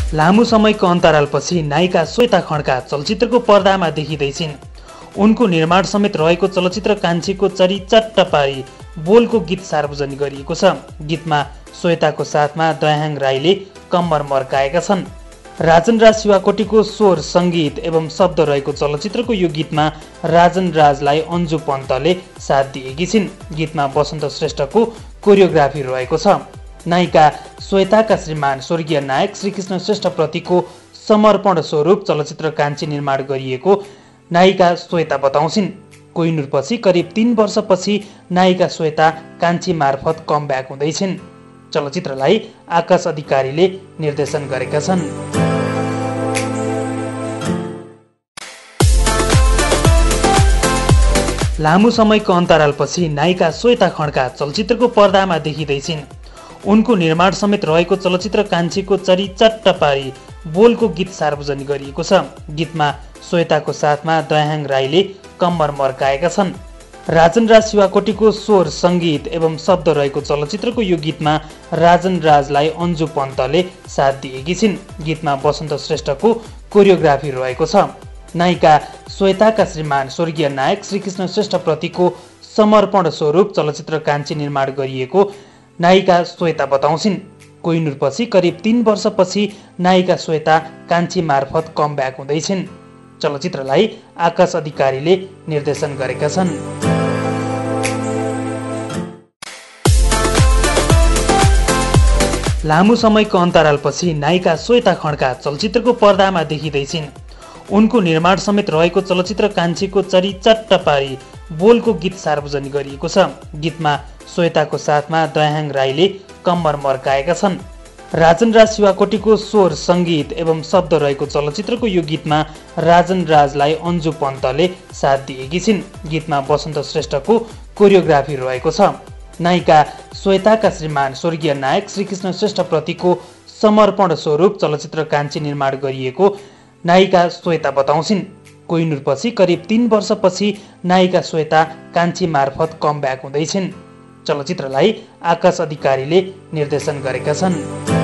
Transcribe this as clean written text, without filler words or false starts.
लामो समयको अन्तरालपछि नायिका श्वेता खड्का चलचित्रको पर्दामा देखिँदैछिन्। उनको निर्माण समेत रहेको चलचित्र कान्छीको चरी चट्ट पारी बोलको गीत सार्वजनिक गरिएको छ। गीतमा श्वेताको साथमा दयाहाङ राईले कम्मर मर्काएका छन्। राजन राज शिवाकोटीको स्वर, सङ्गीत एवं शब्द रहेको चलचित्रको यो गीतमा राजन राजलाई अन्जु पन्तले साथ दिएकी छिन्। गीतमा वसन्त श्रेष्ठको कोरियोग्राफी रहेको छ। नायिका श्वेताका श्रीमान स्वर्गीय नायक श्रीकृष्ण श्रेष्ठप्रतिको समर्पण स्वरूप चलचित्र कान्छी निर्माण गरिएको नायिका श्वेता बताउँछिन्। कोहिनुरपछि करिब 3 वर्षपछि नायिका श्वेता कान्छी मार्फत कमब्याक हुँदैछिन्। चलचित्रलाई आकाश अधिकारीले निर्देशन गरेका छन्। लामो समयको अन्तरालपछि नायिका श्वेता खड्का चलचित्रको पर्दामा देखिँदैछिन्। उनको निर्माण समेत रहेको चलचित्र कान्छीको चरी चट्ट पारी बोलको गीत सार्वजनिक गरिएको छ। गीतमा श्वेताको साथमा दयाहाङ राईले कम्मर मर्काएका छन्। राजन राज शिवाकोटीको स्वर, सङ्गीत एवं शब्द रहेको चलचित्रको यो गीतमा राजन राजलाई अन्जु पन्तले साथ दिएकी छिन्। गीतमा वसन्त श्रेष्ठको कोरियोग्राफी रहेको छ। नायिका श्वेताका श्रीमान स्वर्गीय नायक श्रीकृष्ण श्रेष्ठप्रतिको समर्पण स्वरूप चलचित्र कान्छी निर्माण गरिएको नायिका श्वेता बताउँछिन्। कोहिनुरपछि करिब 3 वर्षपछि नायिका श्वेता कान्छी मार्फत कमब्याक हुँदैछिन्। चलचित्रलाई आकाश अधिकारीले निर्देशन गरेका छन्। लामो समयको अन्तरालपछि नायिका श्वेता खड्का चलचित्रको पर्दामा देखिँदैछिन्। उनको निर्माण समेत रहेको चलचित्र कान्छीको चरी चट्ट पारी बोलको गीत सार्वजनिक गरिएको छ। गीतमा श्वेताको साथमा दयाहाङ राईले कम्मर मर्काएका छन्। राजन राज शिवाकोटीको स्वर, सङ्गीत एवं शब्द रहेको चलचित्रको यो गीतमा राजन राजलाई अन्जु पन्तले साथ दिएकी छिन्। गीतमा वसन्त श्रेष्ठको कोरियोग्राफी रहेको छ। नायिका श्वेताका श्रीमान स्वर्गीय नायक श्रीकृष्ण श्रेष्ठप्रतिको समर्पण स्वरूप चलचित्र कान्छी निर्माण गरिएको नायिका श्वेता बताउँछिन्। कोहिनुरपछि करिब 3 वर्षपछि नायिका श्वेता कान्छी मार्फत कमब्याक हुँदैछिन्। चलचित्रलाई आकाश अधिकारीले निर्देशन गरेका छन्।